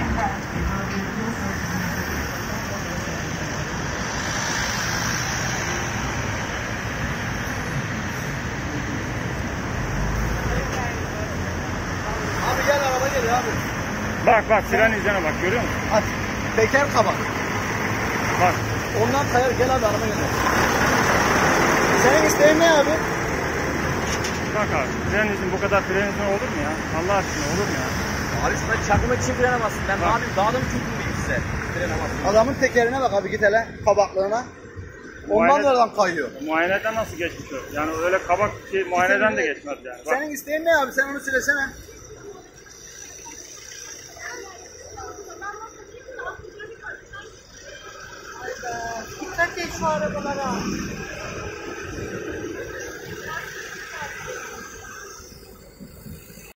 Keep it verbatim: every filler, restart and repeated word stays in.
Abi gel, araba geliyor abi. Bak bak fren izine bak, görüyor musun? Aç. Teker kabak. Bak. Ondan kayar, gel abi, araba geliyor. Senin isteğin ne abi? Bak abi, fren izin, bu kadar fren izin olur mu ya? Allah aşkına olur mu ya? Abi şuna çakmak için frenamazsın. Ben abi daha da mı kötü diyeyim size? Frenamazsın. Adamın tekerine bak abi, git hele kabaklığına. Ondan Muayene- da adam kayıyor. Muayeneden nasıl geçmiş o? Yani öyle kabak şey muayeneden de geçmez yani. Bak. Senin isteğin ne abi? Sen onu söylesene. Dikkat et şu arabalara.